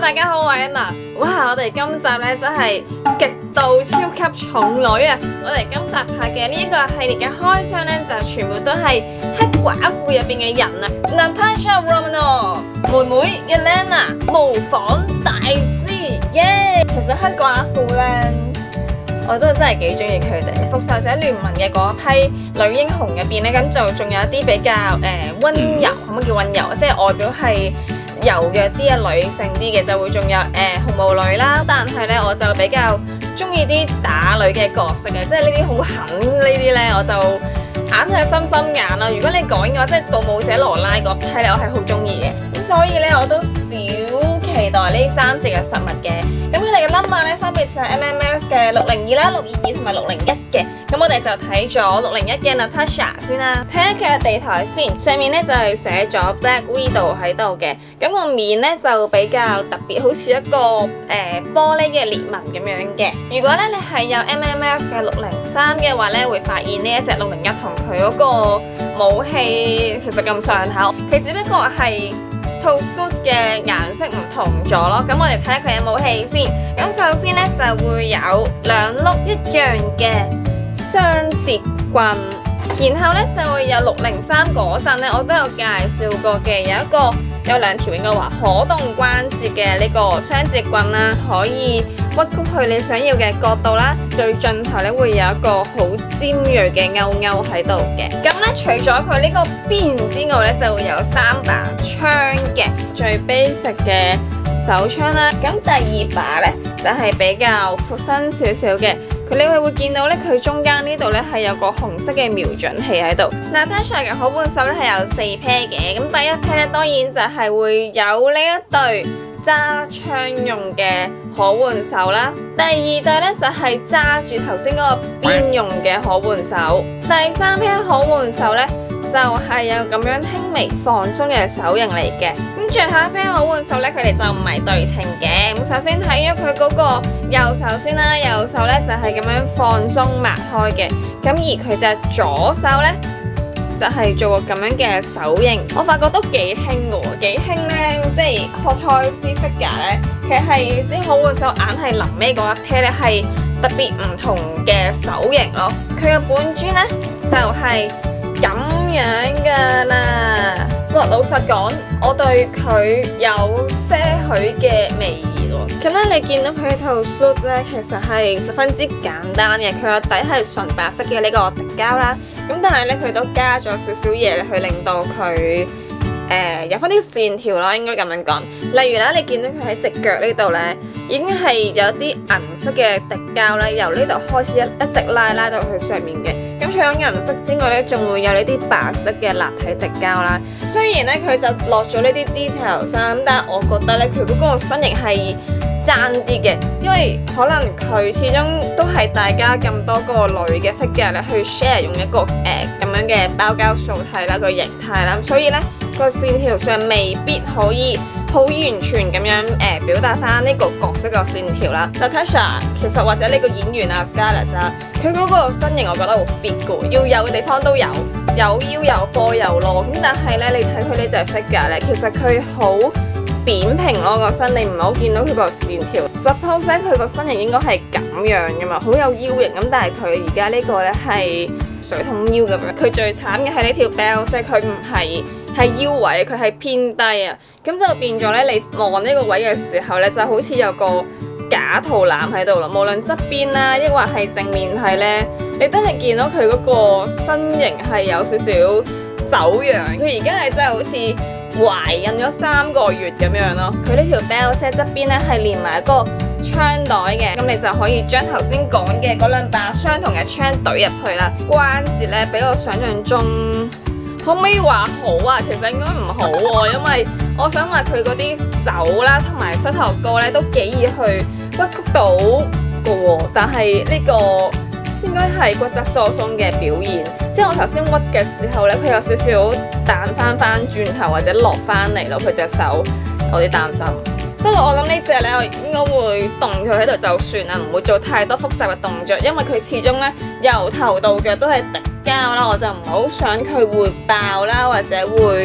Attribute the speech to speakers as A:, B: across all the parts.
A: 大家好，我係 Anna。哇，我哋今集咧真係極度超級重女啊！我哋今集拍嘅呢一個系列嘅開箱咧，就全部都係黑寡婦入邊嘅人啊 ，Natasha Romanoff 妹妹 Yelena 模仿大師耶！其實黑寡婦咧，我都真係幾中意佢哋。復仇者聯盟嘅嗰批女英雄入邊咧，咁就仲有啲比較溫柔，可唔可以叫溫柔？即係外表係柔弱啲嘅女性啲嘅，就會仲有紅毛女啦。但係咧，我就比較中意啲打女嘅角色嘅，即係呢啲好狠呢啲咧，我就硬係心心眼啦。如果你講嘅話，即係盜墓者羅拉嗰批咧，我係好中意嘅。咁所以咧，我都少期待呢三隻嘅實物嘅。咁佢哋嘅 number 咧，分別就係 MMS 嘅602啦、622同埋601嘅。咁我哋就睇咗601嘅 Natasha 先啦，睇下佢嘅地台先。上面咧就係寫咗 Black Widow 喺度嘅，咁個面咧就比較特別，好似一個玻璃嘅裂紋咁樣嘅。如果咧你係有 MMS 嘅603嘅話咧，會發現呢一隻601同佢嗰個武器其實咁上下，佢只不過係套 suit 嘅顏色唔同咗咯。咁我哋睇下佢嘅武器先。咁首先咧就會有兩碌一樣嘅雙節棍，然後咧就會有603嗰陣咧，我都有介紹過嘅，有兩條應該話可動關節嘅呢個雙節棍啦，可以屈曲去你想要嘅角度啦。最盡頭咧會有一個好尖銳嘅勾勾喺度嘅。咁咧除咗佢呢個邊之外咧，就會有3把槍嘅，最 basic 嘅手槍啦。咁第二把咧就係比較闊身少少嘅。你會見到咧，佢中間呢度咧係有個紅色嘅瞄準器喺度。Natasha 嘅可換手咧係有4 pair 嘅，咁第一 pair 咧當然就係會有呢一對揸槍用嘅可換手啦，第二對咧就係揸住頭先嗰個邊用嘅可換手，第三 pair 可換手咧就係有咁樣輕微放鬆嘅手型嚟嘅。咁最後一 pair 可換手咧，佢哋就唔係對稱嘅。咁首先睇咗佢嗰個右手先啦，右手咧就係咁樣放鬆擘開嘅。咁而佢隻左手咧就係做個咁樣嘅手型。我發覺都幾興嘅喎，幾興咧，即係 Hot Toys figure 咧，佢係啲可換手硬係臨尾嗰一 pair 咧係特別唔同嘅手型咯。佢嘅本尊咧就係咁樣噶啦。哇，老實講，我對佢有些許嘅微疑喎。咁咧，你見到佢套 suit 咧，其實係十分之簡單嘅。佢個底係純白色嘅呢個滴膠啦。咁但係咧，佢都加咗少少嘢去令到佢有翻啲線條啦，應該咁樣講。例如咧，你見到佢喺隻腳呢度咧，已經係有啲銀色嘅滴膠咧，由呢度開始一直拉到去上面嘅。咁除咗銀色之外咧，仲會有呢啲白色嘅立體滴膠啦。雖然咧佢就落咗呢啲 detail 衫，但係我覺得咧佢嗰個身形係爭啲嘅，因為可能佢始終都係大家咁多個女嘅 figure 咧去 share 用一個咁樣嘅包膠素體啦，個形態啦，所以咧個線條上未必可以好完全咁樣表達翻呢個角色個線條啦。Natasha 其實或者呢個演員啊 Scarlett 啊，佢嗰個身形我覺得好 fit 嘅，要有嘅地方都有，有腰有波有攞。咁但係咧，你睇佢呢隻 figure 咧，其實佢好扁平咯個身，你唔好見到佢個線條。Suppose 咧佢個身形應該係咁樣噶嘛，好有腰型咁，但係佢而家呢個咧係水桶腰咁樣。佢最慘嘅係呢條 belt， 即係佢唔係腰位，佢係偏低啊，咁就變咗咧，你望呢個位嘅時候咧，就好似有個假肚腩喺度咯。無論側邊啦，抑或係正面睇咧，你都係見到佢嗰個身形係有少少走樣。佢而家係真係好似懷孕咗3個月咁樣咯。佢呢條 belt 側邊咧係連埋一個槍袋嘅，咁你就可以將頭先講嘅嗰2把相同嘅槍懟入去啦。關節咧比我想象中，可唔可以話好啊？其實應該唔好喎，因為我想話佢嗰啲手啦同埋膝頭哥咧都幾易去屈曲到嘅喎，但係呢個應該係骨質疏鬆嘅表現。即係我頭先屈嘅時候咧，佢有少少彈翻轉頭或者落翻嚟咯，佢隻手有啲擔心。不過我諗呢隻咧，我應該會凍佢喺度就算啦，唔會做太多複雜嘅動作，因為佢始終咧由頭到腳都係滴膠啦，我就唔好想佢會爆啦，或者會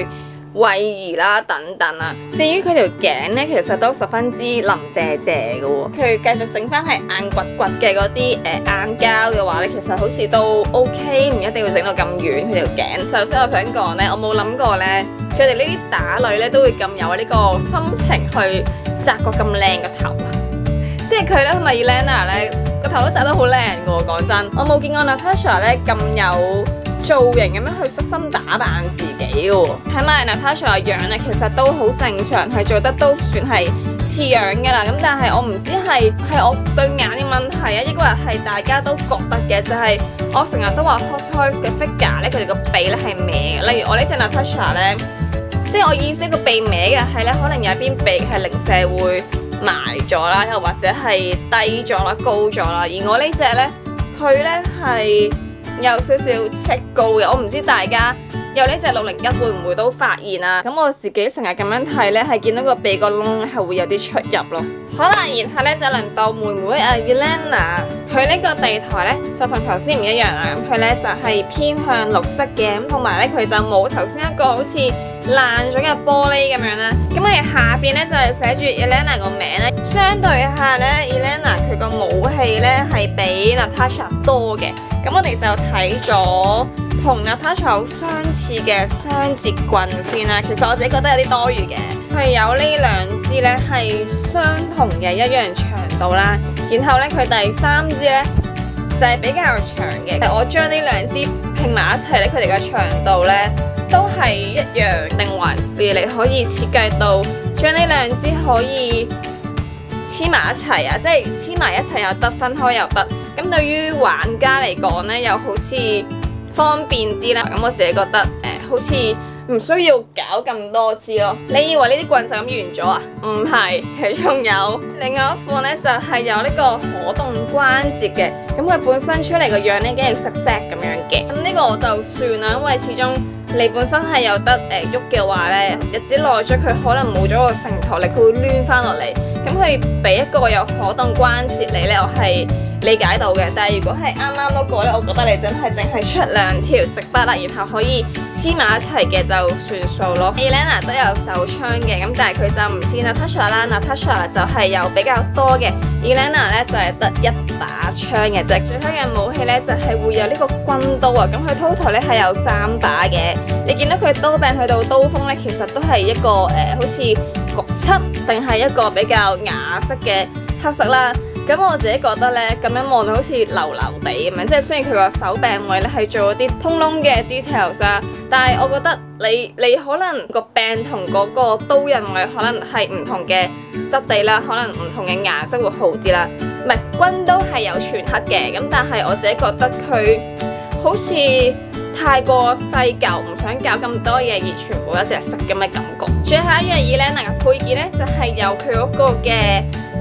A: 位移啦等等啊。至於佢條頸咧，其實都十分之腍謝謝嘅喎。佢繼續整翻係硬掘掘嘅嗰啲硬膠嘅話咧，其實好似都 OK， 唔一定要整到咁遠佢條頸。首先我想講咧，我冇諗過咧，佢哋呢啲打女咧都會咁有呢個心情去紮個咁靚嘅頭。即係佢咧同埋 Elena 咧個頭都紮得好靚嘅喎，講真，我冇見過 Natasha 咧咁有造型咁樣去悉心打扮自己喎。睇埋 Natasha 嘅樣咧，其實都好正常，係做得都算係似樣嘅啦。咁但係我唔知係我對眼嘅問題啊，抑或係大家都覺得嘅，就係我成日都話 Hot Toys 嘅 figure 咧，佢哋個鼻咧係歪嘅。例如我呢隻 Natasha 咧，即係我意思個鼻歪嘅係咧，可能有一邊鼻係零舍會埋咗啦，又或者係低咗啦、高咗啦。而我呢隻咧，佢咧係有少少戚高嘅。我唔知大家有呢隻601會唔會都發現啊？咁我自己成日咁樣睇咧，係見到個鼻個窿係會有啲出入咯。好啦，然後咧就輪到妹妹Elena， 佢呢個地台咧就同頭先唔一樣啦。咁佢咧就係偏向綠色嘅，咁同埋咧佢就冇頭先一個好似爛咗嘅玻璃咁樣啦。咁我哋下邊咧就係寫住 Elena 個名咧，相對下咧 Elena 佢個武器咧係比 Natasha 多嘅。咁我哋就睇咗同 Natasha 好相似嘅雙節棍先啦。其實我自己覺得有啲多餘嘅，佢有呢兩支咧係相同嘅一樣長度啦。然後咧佢第三支咧就係比較長嘅。我將呢兩支拼埋一齊咧，佢哋嘅長度咧都係一樣，定還是你可以設計到將呢兩支可以黐埋一齊啊？即係黐埋一齊又得，分開又得。咁對於玩家嚟講咧，又好似方便啲啦。咁我自己覺得好似唔需要搞咁多支咯。你以為呢啲棍就咁完咗啊？唔係，佢仲有另外一款咧，就係有呢個可動關節嘅。咁佢本身出嚟個樣咧，梗係石石咁樣嘅。咁呢個我就算啦，因為始終你本身係有得喐嘅話咧，日子耐咗佢可能冇咗個承托力，佢會攣翻落嚟。咁佢俾一個有可動關節你咧，我係理解到嘅。但係如果係啱啱嗰個咧，我覺得你真係淨係出兩條直筆啦，然後可以黐埋一齊嘅就算數咯。Elena 都有手槍嘅，咁但係佢就唔似 Natasha 啦。Natasha 就係有比較多嘅 Elena 咧就係得一把槍嘅啫。最後嘅武器咧就係會有呢個軍刀啊。咁佢 total 咧係有3把嘅。你見到佢刀柄去到刀鋒咧，其實都係一個好似焗漆定係一個比較啞色嘅黑色啦。咁我自己覺得咧，咁樣望到好似流流地咁樣，即係雖然佢個手柄位咧係做咗啲通窿嘅 details 啊，但係我覺得你可能個柄同嗰個刀刃位可能係唔同嘅質地啦，可能唔同嘅顏色會好啲啦。唔係，軍刀係有全黑嘅，咁但係我自己覺得佢好似太過細舊，唔想搞咁多嘢而全部一隻色咁嘅感覺。最後一樣 Elena 嘅配件咧，就係有佢嗰個嘅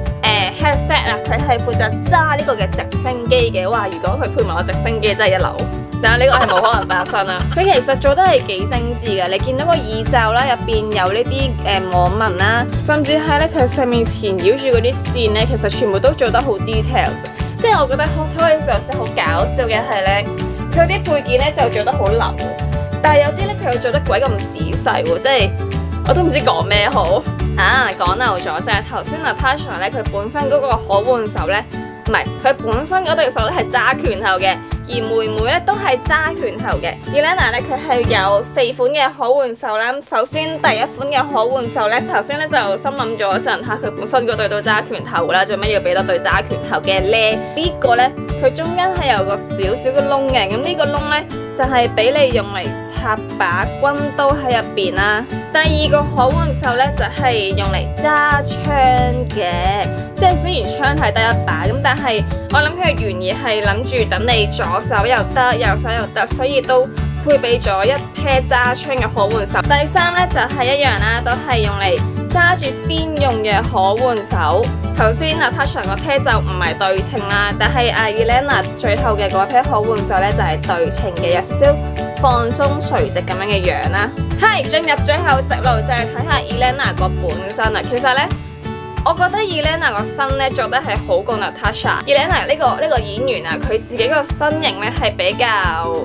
A: headset 啊，佢係負責揸呢個嘅直升機嘅。哇！如果佢配埋個直升機真係一流，但係呢個係冇可能發生啦。佢其實做得係幾精緻嘅，你見到個耳罩啦，入邊有呢啲網紋啦，甚至係咧佢上面纏繞住嗰啲線咧，其實全部都做得好 details。即係我覺得 Hot Toys 有時好搞笑嘅係咧，佢啲配件咧就做得好流，但係有啲咧佢又做得鬼咁仔細喎，即係我都唔知講咩好。講漏咗就係頭先 Natasha 咧，佢本身嗰個可換手咧，唔係佢本身嗰對手咧係揸拳頭嘅，而妹妹咧都係揸拳頭嘅。Elena 咧佢係有4款嘅可換手啦。首先第一款嘅可換手咧，頭先咧就心諗咗一陣嚇，佢本身嗰對都揸拳頭啦，做咩要俾多對揸拳頭嘅咧？呢個咧佢中間係有個少少嘅窿嘅，咁呢個窿咧就係俾你用嚟插把軍刀喺入邊啦。第二個可換手咧就係用嚟揸槍嘅，即係雖然槍係得一把咁，但係我諗佢嘅原意係諗住等你左手又得，右手又得，所以都配備咗一 pair 揸槍嘅可換手。第三咧就係一樣啦，都係用嚟揸住邊用嘅可換手。頭先 Natasha 個 pair 就唔係對稱啦，但係Elena 最後嘅嗰 pair 可換手咧就係對稱嘅，有少少放鬆垂直咁樣嘅樣啦。係進入最後直路就係睇下 Elena 個本身啦。其實咧，我覺得 Elena 個身咧做得係好過 Natasha。Elena 呢個演員啊，佢自己個身形咧係比較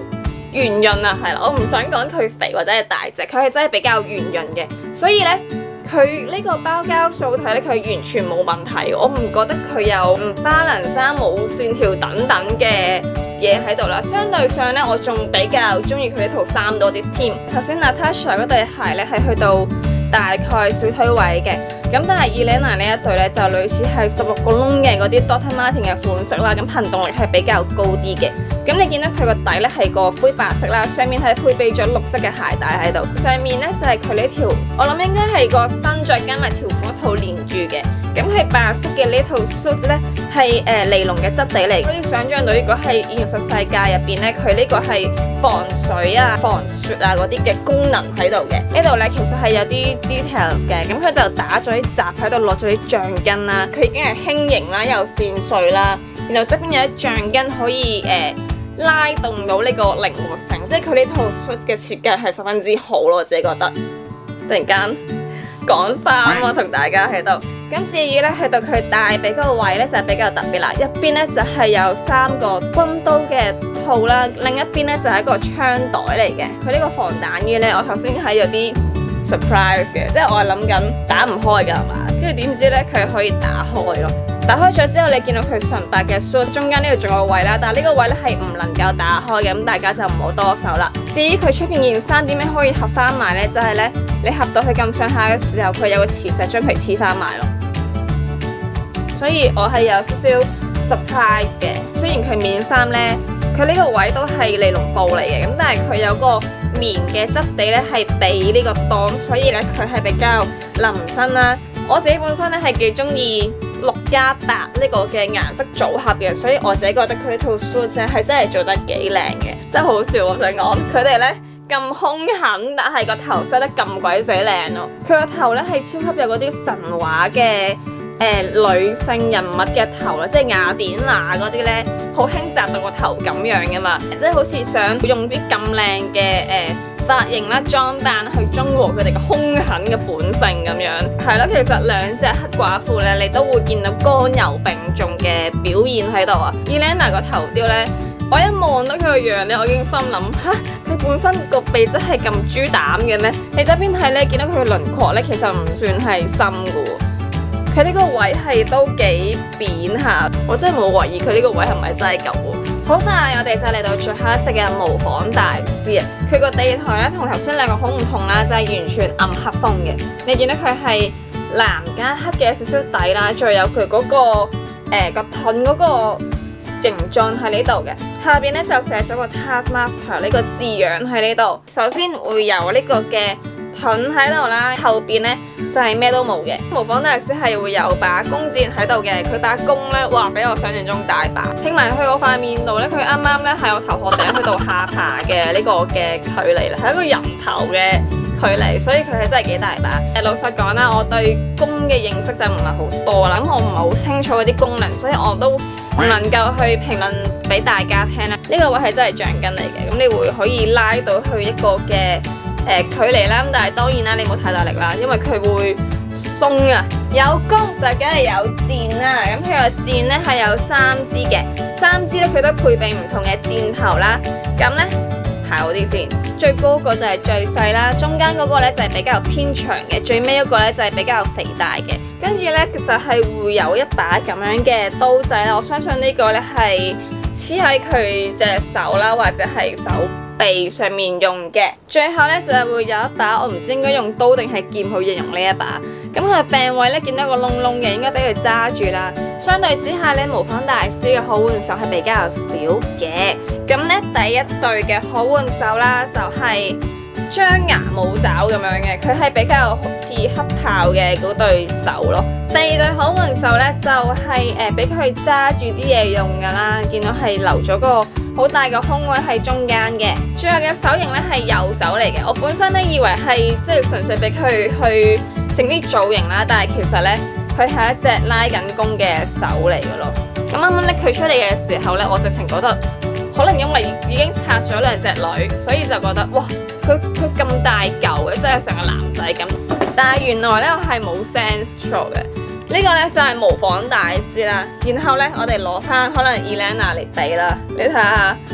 A: 圓潤啊，係啦，我唔想講佢肥或者係大隻，佢係真係比較圓潤嘅，所以咧佢呢個包膠素體咧，佢完全冇問題，我唔覺得佢有唔balance衫冇線條等等嘅嘢喺度啦。相對上咧，我仲比較中意佢呢套衫多啲添。頭先 Natasha 嗰對鞋咧係去到大概小腿位嘅，咁但係 Elena 呢一對咧就類似係16個窿嘅嗰啲 Dr. Martens 嘅款式啦，咁行動力係比較高啲嘅。咁你見到佢個底咧係個灰白色啦，上面係配備咗綠色嘅鞋帶喺度，上面咧就係佢呢條，我諗應該係個身再加埋條褲一套連住嘅。咁佢白色嘅呢套 suit 咧係尼龍嘅質地嚟，可以想象到如果係現實世界入邊咧，佢呢個係防水啊、防雪啊嗰啲嘅功能喺度嘅。呢度咧其實係有啲 details 嘅，咁佢就打咗啲雜喺度，落咗啲橡筋啦，佢已經係輕盈啦，又線碎啦，然後側邊有啲橡筋可以拉動到呢個靈活性，即係佢呢套 suit 嘅設計係十分之好咯，我自己覺得。突然間講衫啊，同大家喺度。咁至於咧，去到佢大髀嗰個位咧就係比較特別啦，一邊咧就係有3個軍刀嘅套啦，另一邊咧就係一個槍袋嚟嘅。佢呢個防彈衣咧，我頭先係有啲 surprise 嘅，即係我係諗緊打唔開㗎係嘛，跟住點知咧佢可以打開咯。打開咗之後，你見到佢純白嘅 suit 中間呢度仲有個位啦，但係呢個位咧係唔能夠打開嘅，咁大家就唔好多手啦。至於佢出邊件衫點樣可以合翻埋咧，就係咧你合到佢咁上下嘅時候，佢有個磁石將佢黐翻埋咯。所以我係有少少 surprise 嘅，雖然佢面衫咧，佢呢個位都係尼龍布嚟嘅，咁但係佢有個棉嘅質地咧係比呢個當，所以咧佢係比較腍身啦。我自己本身咧係幾中意6加8呢個嘅顏色組合嘅，所以我自己覺得佢呢套 suit 係真係做得幾靚嘅，真係好笑。我想講佢哋咧咁兇狠，但係個頭 set 得咁鬼死靚咯。佢個頭咧係超級有嗰啲神話嘅女性人物嘅頭啦，即係雅典娜嗰啲咧，好興紮到個頭咁樣噶嘛，即係好似想用啲咁靚嘅髮型啦、裝扮去中和佢哋嘅兇狠嘅本性咁樣。係咯，其實兩隻黑寡婦咧，你都會見到剛柔並重嘅表現喺度啊。Elena 個頭雕咧，我一望到佢個樣咧，我已經心諗吓，佢本身個鼻真係咁豬膽嘅咩？你側邊睇咧，見到佢嘅輪廓咧，其實唔算係深噶。佢呢個位係都幾扁下，我真係冇懷疑佢呢個位係咪真係咁喎。好快，我哋就嚟到最後一隻嘅模仿大師啊！佢個地台咧同頭先兩個好唔同啦，就係完全暗黑風嘅。你見到佢係藍加黑嘅少少底啦，再有佢嗰個個盾嗰個形狀喺呢度嘅，下邊咧就寫咗個 Taskmaster 呢個字樣喺呢度。首先會有呢個嘅盾喺度啦，後邊咧就係咩都冇嘅。模仿大師係會有把弓箭喺度嘅，佢把弓咧，哇，比我想象中大把。聽埋去我塊面度咧，佢啱啱咧係我頭殼頂去到下巴嘅呢個嘅距離啦，係一個人頭嘅距離，所以佢係真係幾大把。老實講啦，我對弓嘅認識就唔係好多啦，咁我唔係好清楚嗰啲功能，所以我都唔能夠去評論俾大家聽啦。呢個位係真係橡筋嚟嘅，咁你會可以拉到去一個嘅距離啦，咁但係當然啦，你冇太大力啦，因為佢會鬆啊。有弓就梗係有箭啦，咁佢個箭咧係有3支嘅，3支咧佢都配備唔同嘅箭頭啦。咁咧排好啲先，最高個就係最細啦，中間嗰個咧就係比較偏長嘅，最尾嗰個咧就係比較肥大嘅。跟住咧就係會有一把咁樣嘅刀仔啦，我相信呢個咧係黐喺佢隻手啦，或者係手臂上面用嘅。最後咧就係會有一把，我唔知應該用刀定係劍去形容呢一把。咁佢嘅柄位咧見到個窿窿嘅，應該俾佢揸住啦。相對之下咧，模仿大師嘅可換手係比較少嘅。咁咧第一對嘅可換手啦，就係張牙舞爪咁樣嘅，佢係比較似黑豹嘅嗰對手咯。第二對可換手咧就係俾佢揸住啲嘢用噶啦，見到係留咗個好大個空位喺中間嘅。最後嘅手型咧係右手嚟嘅，我本身咧以為係即係純粹俾佢去整啲造型啦，但係其實咧佢係一隻拉緊弓嘅手嚟嘅咯。咁啱啱拎佢出嚟嘅時候咧，我直情覺得可能因為已經拆咗兩隻女，所以就覺得哇，佢咁大嚿嘅，真係成個男仔咁。但係原來咧我係冇 sense 錯嘅，呢個咧就係模仿大師啦。然後咧我哋攞翻可能 Elena 嚟比啦，你睇下，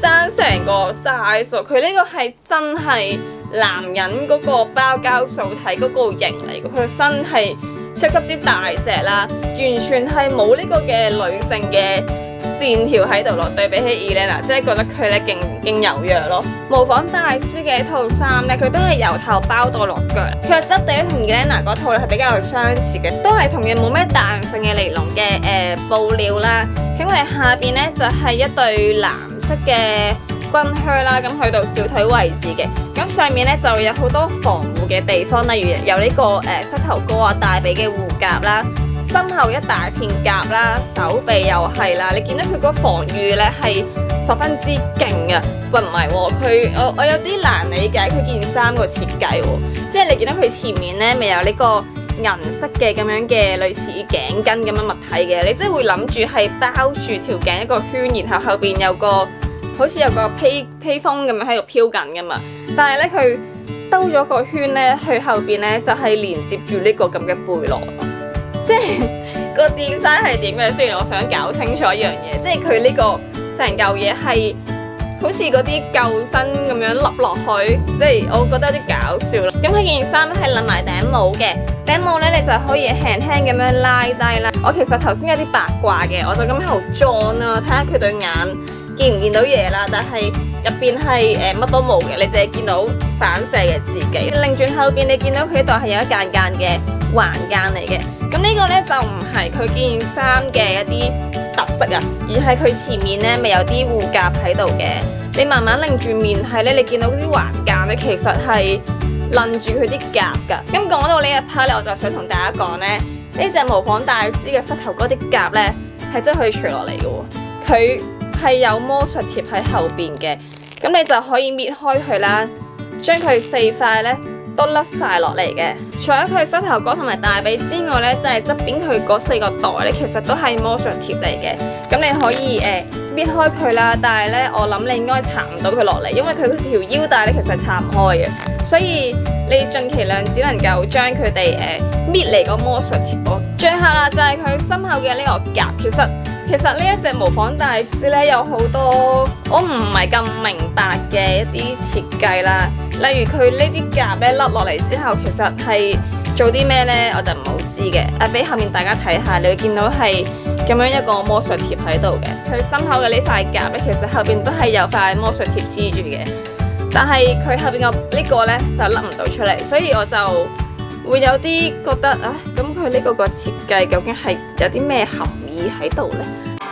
A: 爭成個 size，佢呢個係真係男人嗰個包膠素體嗰個型嚟嘅，佢個身係超級之大隻啦，完全係冇呢個嘅女性嘅線條喺度咯。對比起 Elena， 即係覺得佢咧勁柔弱咯。模仿大師嘅一套衫咧，佢都係由頭包到落腳，佢嘅質地咧同 Elena 嗰套咧係比較相似嘅，都係同樣冇咩彈性嘅尼龍嘅布料啦。咁佢下邊咧就係一對藍色嘅軍靴啦，咁去到小腿位置嘅，咁上面咧就有好多防護嘅地方，例如有呢個膝頭哥啊、大髀嘅護甲啦，身後一大片甲啦，手臂又係啦，你見到佢個防禦咧係十分之勁嘅。喂，唔係喎，我有啲難理解佢件衫個設計喎，即係你見到佢前面咧咪有呢個銀色嘅咁樣嘅類似頸巾咁樣物體嘅，你即係會諗住係包住條頸一個圈，然後後邊有個好似有個披風咁樣喺度飄緊噶嘛，但係咧佢兜咗個圈咧，去後邊咧就係連接住呢個咁嘅背囊，即係個 design 係點嘅先？我想搞清楚一樣嘢，即係佢呢個成嚿嘢係好似嗰啲救生咁樣笠落去，即係我覺得有啲搞笑咯。咁佢件衫係笠埋頂帽嘅，頂帽咧你就可以輕輕咁樣拉低啦。我其實頭先有啲八卦嘅，我就咁喺度裝啦，睇下佢對眼見唔見到嘢啦。但係入邊係乜都冇嘅，你淨係見到反射嘅自己。擰轉後邊，你見到佢呢度係有一間間嘅橫間嚟嘅。咁呢個咧就唔係佢件衫嘅一啲特色啊，而係佢前面咧咪有啲護甲喺度嘅。你慢慢擰住面睇咧，你見到嗰啲橫間咧，其實係擰住佢啲甲噶。咁講到呢一 part 咧，我就想同大家講咧，呢隻模仿大師嘅膝頭嗰啲甲咧，係真係可以除落嚟嘅喎。佢係有魔術貼喺後邊嘅，咁你就可以搣開佢啦，將佢四塊咧都甩晒落嚟嘅。除咗佢膝頭哥同埋大髀之外咧，就係側邊佢嗰四個袋咧，其實都係魔術貼嚟嘅。咁你可以搣開佢啦，但係咧我諗你應該搽唔到佢落嚟，因為佢條腰帶咧其實搽唔開嘅，所以你盡其量只能夠將佢哋搣嚟個魔術貼咯。最後啦，就係佢身後嘅呢個夾，其實呢一隻模仿大師咧有好多我唔係咁明白嘅一啲設計啦，例如佢呢啲夾咧甩落嚟之後，其實係做啲咩咧，我就唔好知嘅。俾後面大家睇下，你會見到係咁樣一個魔術貼喺度嘅。佢心口嘅呢塊夾咧，其實後邊都係有塊魔術貼黐住嘅，但係佢後邊個呢個咧就甩唔到出嚟，所以我就會有啲覺得啊，咁佢呢個設計究竟係有啲咩含義喺度呢？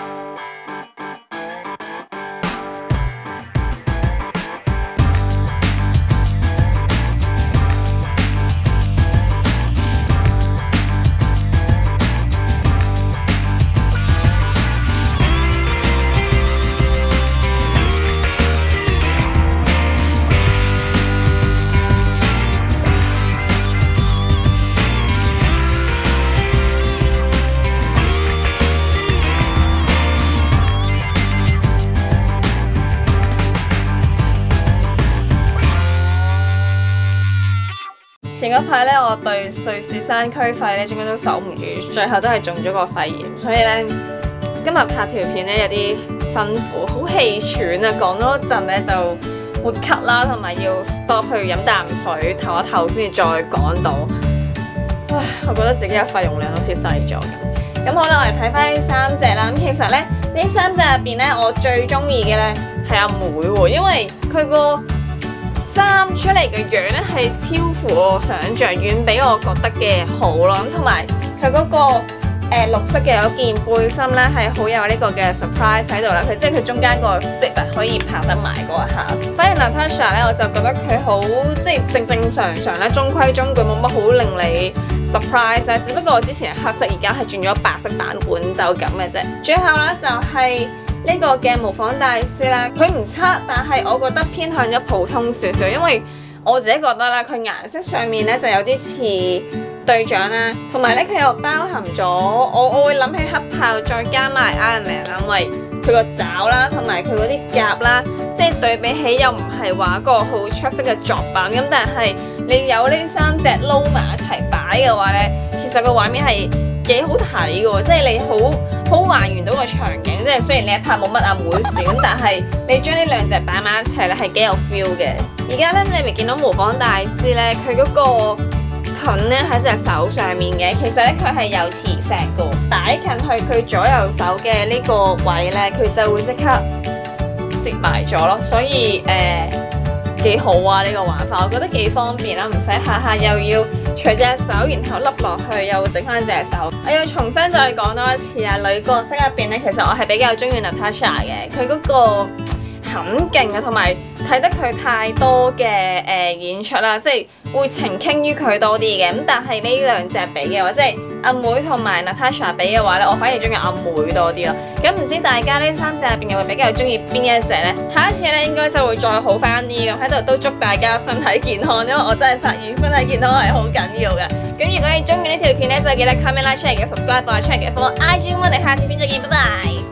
A: 前嗰排咧，我對瑞士山區肺咧，終於都守唔住，最後都係中咗個肺炎，所以咧今日拍條片咧有啲辛苦，好氣喘啊！講多陣咧就會咳啦，同埋要 stop 去飲啖水，唞一唞先至再講到。唉，我覺得自己嘅肺容量好似細咗咁。咁好啦，我哋睇翻呢三隻啦。咁其實咧呢三隻入邊咧，我最中意嘅咧係阿妹喎，因為佢個衫出嚟嘅樣咧係超乎我想象，遠比我覺得嘅好咯。咁同埋佢嗰個綠色嘅嗰件背心咧係好有呢個嘅 surprise 喺度啦。佢即係佢中間個 zip 啊可以拍得埋嗰一下。反而 Natasha 咧我就覺得佢好即係正常咧，中規中矩，冇乜好令你 surprise 啊。只不過我之前係黑色，而家係轉咗白色版本就咁嘅啫。最後咧就係呢個嘅模仿大師啦，佢唔差，但係我覺得偏向咗普通少少，因為我自己覺得啦，佢顏色上面咧就有啲似隊長啦，同埋咧佢又包含咗我會諗起黑豹再加埋 Iron Man 啦，因為佢個爪啦，同埋佢嗰啲甲啦，即係對比起又唔係話一個好出色嘅作品咁，但係你有呢三隻撈埋一齊擺嘅話咧，其實個畫面係幾好睇嘅喎，即係你好還原到個場景，即係雖然呢一 part 冇乜阿妹笑咁，但係你將呢兩隻擺埋一齊咧係幾有 feel 嘅。而家咧你咪見到模仿大師咧，佢嗰個盾咧喺隻手上面嘅，其實咧佢係有磁石嘅，擺近去佢左右手嘅呢個位咧，佢就會即刻蝕埋咗咯，所以幾好啊！呢個玩法我覺得幾方便啦，唔使下下又要除隻手，然後笠落去又整翻隻手。我要重新再講多一次啊！女角色入邊咧，其實我係比較中意 Natasha 嘅，佢嗰個很勁啊，同埋睇得佢太多嘅演出啦，即係會情傾於佢多啲嘅。咁但係呢兩隻比嘅話，即係阿妹同埋 Natasha 比嘅話咧，我反而中意阿妹多啲咯。咁唔知大家呢三隻入邊又會比較中意邊一隻呢？下一次咧應該就會再好翻啲咁，喺度都祝大家身體健康，因為我真係發現身體健康係好緊要嘅。咁如果你中意呢條片咧，就記得 comment、like、share、subscribe 同埋 check 嘅 follow IG，我哋下條片再見，拜拜。